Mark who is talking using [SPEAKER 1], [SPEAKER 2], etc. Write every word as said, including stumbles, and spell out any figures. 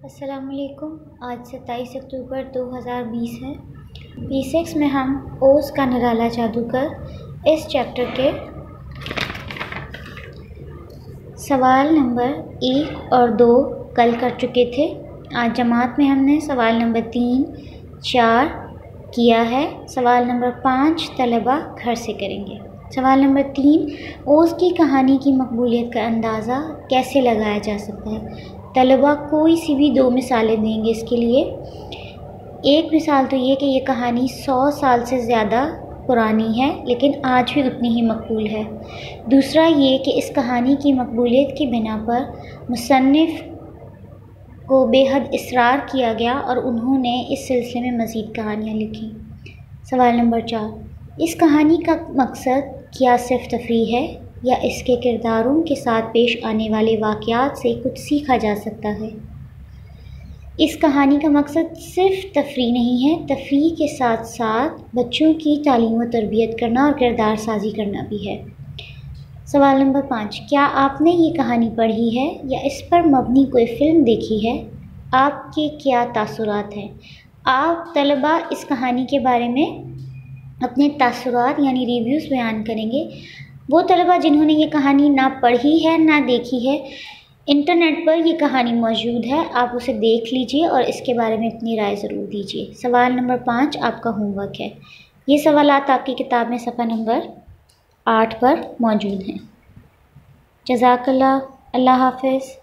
[SPEAKER 1] السلام علیکم۔ آج ستائیس اکتوبر دو ہزار بیس ہے۔ بی سکس میں ہم اوز کا نرالا جادوگر اس چیپٹر کے سوال نمبر ایک اور دو کل کر چکے تھے۔ آج جماعت میں ہم نے سوال نمبر تین چار کیا ہے۔ سوال نمبر پانچ طلبہ گھر سے کریں گے۔ سوال نمبر تین، اوز کی کہانی کی مقبولیت کا اندازہ کیسے لگایا جا سکتا ہے؟ طلبہ کوئی سی بھی دو مثالیں دیں گے اس کے لیے۔ ایک مثال تو یہ کہ یہ کہانی سو سال سے زیادہ پرانی ہے لیکن آج بھی اتنی ہی مقبول ہے۔ دوسرا یہ کہ اس کہانی کی مقبولیت کی بنا پر مصنف کو بے حد اصرار کیا گیا اور انہوں نے اس سلسلے میں مزید کہانیاں لکھیں۔ سوال نمبر چار، اس کہانی کا مقصد کیا صرف تفریح ہے یا اس کے کرداروں کے ساتھ پیش آنے والے واقعات سے کچھ سیکھا جا سکتا ہے؟ اس کہانی کا مقصد صرف تفریح نہیں ہے، تفریح کے ساتھ ساتھ بچوں کی تعلیم و تربیت کرنا اور کردار سازی کرنا بھی ہے۔ سوال نمبر پانچ، کیا آپ نے یہ کہانی پڑھی ہے یا اس پر مبنی کوئی فلم دیکھی ہے؟ آپ کے کیا تاثرات ہیں؟ آپ طلبہ اس کہانی کے بارے میں اپنے تاثرات یعنی ریویوز بیان کریں گے۔ وہ طلبہ جنہوں نے یہ کہانی نہ پڑھی ہے نہ دیکھی ہے، انٹرنیٹ پر یہ کہانی موجود ہے، آپ اسے دیکھ لیجئے اور اس کے بارے میں اپنی رائے ضرور دیجئے۔ سوال نمبر پانچ آپ کا ہوم ورک ہے۔ یہ سوالات آپ کی کتاب میں صفحہ نمبر آٹھ پر موجود ہیں۔ جزاک اللہ۔ اللہ حافظ۔